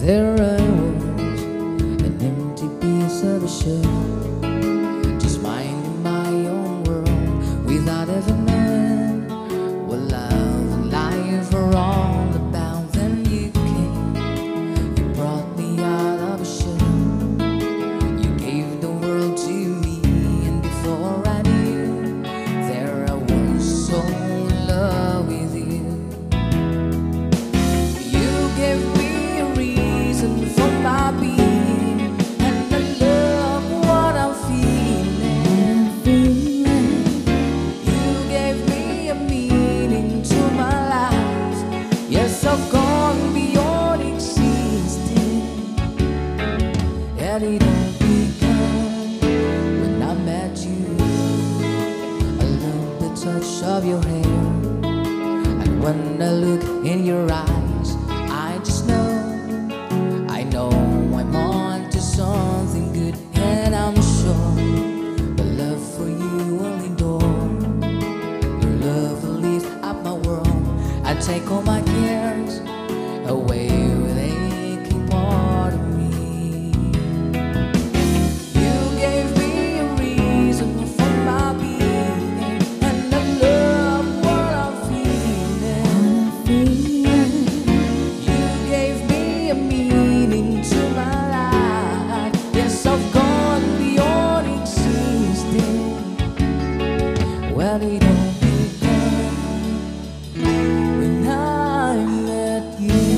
There I was, an empty piece of a shell, just minding my own world without ever knowing what love and life are all about. Then you came, you brought me out of a shell, you gave the world to me, and before I knew, there I was, so in love with you. You gave me a reason for my being, and I love what I'm feeling. You gave me a meaning to my life. Yes, I've gone beyond existing, and it all began when I met you. I love the touch of your hair, and when I look in your eyes, I just know, I'm on to something good, and I'm sure the love for you will endure. Your love will lift up my world, I take all my cares away with aching part of me. You gave me a reason for my being, and I love what I'm feeling. You gave me a meaning to my life. Yes, I've gone beyond existing. Well, it all began when I met you.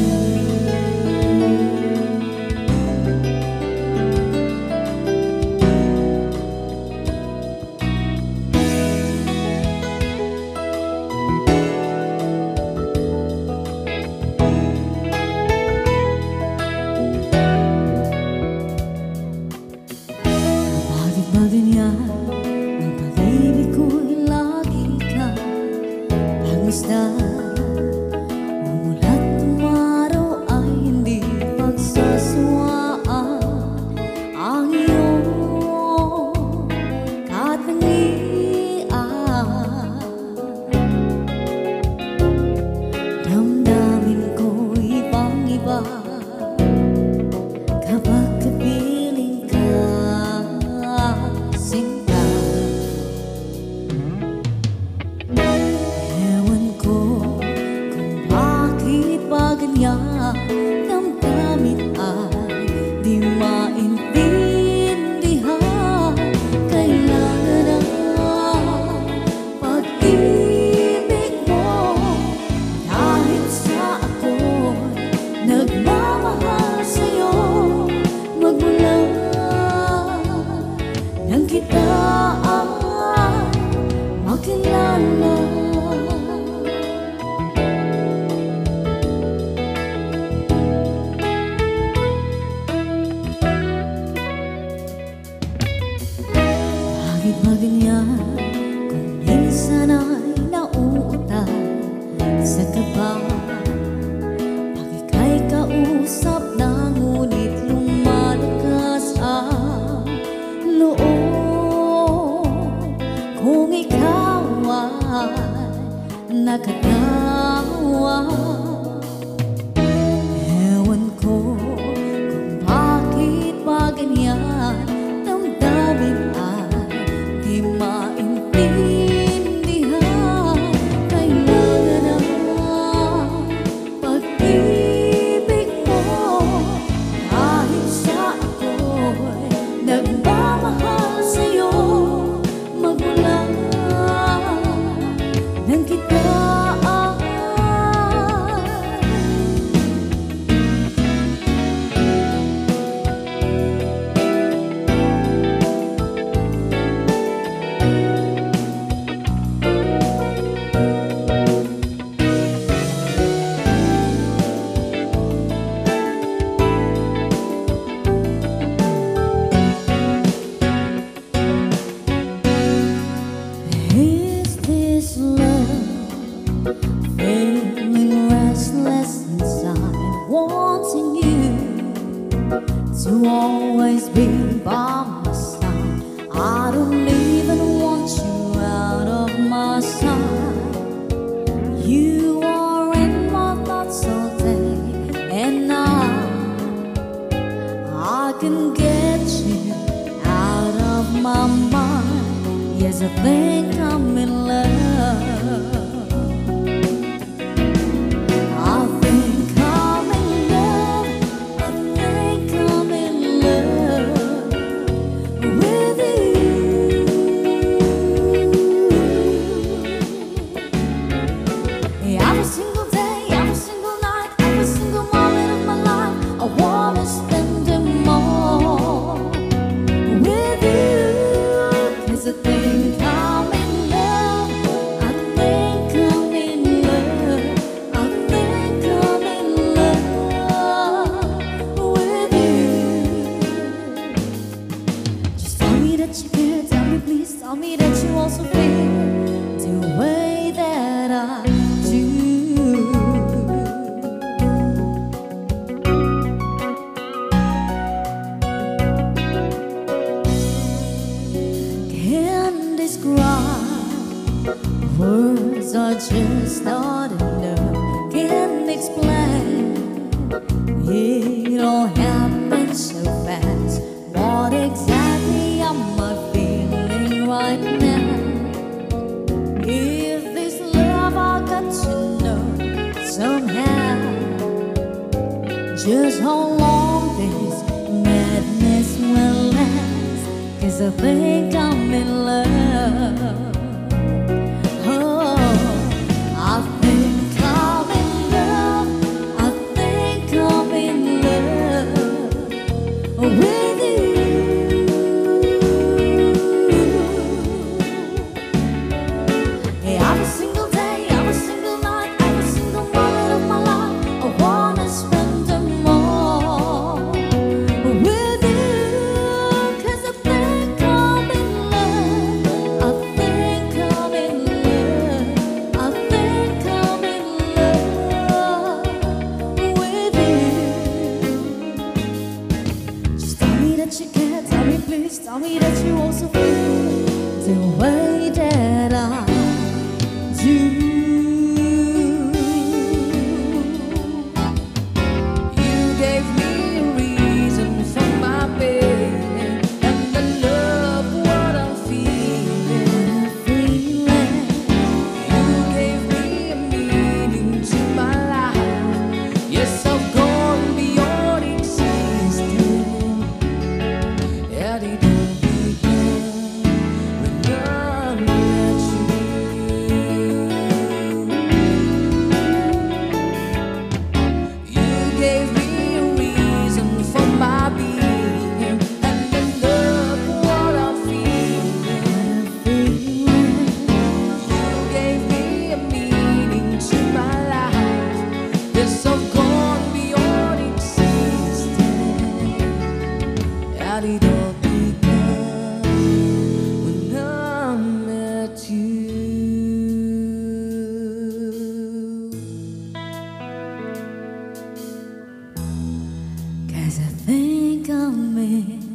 Bakit ba ganyan ang pag-ibig ko'y lagi ka ang isda? Umulat ng araw ay hindi pagsasawaan ang iyong katangian. Damdamin ko'y ibang-iba kapag kapiling ka, sinta. Ewan ko kung bakit ba ganyan damdamin ay di maintindihan. Kailangan ang pag-ibig mo, kahit sa ako'y nagmamahal sa'yo. Magmula nang kita ay makilala. Bakit ba ganyan kung minsan ay nauutal sa kaba? Pag ika'y kausap na ngunit lumalakas ang loob, kung ikaw ay nakatawa. Ewan ko kung bakit ba ganyan damdamin ay di maintindihan. Kailangan ang pag-ibig mo, kahit sa ako'y nagmamahal sa'yo. Magmula nang kita Is this love? Feeling restless inside, wanting you to always be by my side. I don't even want you out of my sight. You are in my thoughts all day and night. can get you out of my mind. Yes, I think I'm in love. I think I'm in love. I think I'm in love with you. Every single day, every single night, every single moment of my life, I wanna spend them all with you. 'Cause I think I'm in love. I think I'm in love. I think I'm in love with you. Just tell me that you care, tell me please, tell me that you also feel the way that I do. Can't describe, words are just not enough. Can't explain, it all happened so fast. What exactly am I feeling right now? If this love I got to know somehow, just how long this madness will last. 'Cause I think I'm in love. Oh, I think I'm in love. I think I'm in love with you. Every single day, every single night, every single moment of my life, I wanna spend them all with you. 'Cause I think I'm in love. I think I'm in love. I think I'm in love with you. Just tell me that you care, tell me please, tell me that you also feel the way that I do. You gave me a reason for my pain, and I love what I'm feeling. You gave me a meaning to my life. Yes, I've gone beyond existing. And it all began when I met you. You gave me a reason for my being, and I love what I'm feeling. You gave me a meaning to my life. Yes, I've gone beyond existing. And it all began when I met you. Cause I think I'm in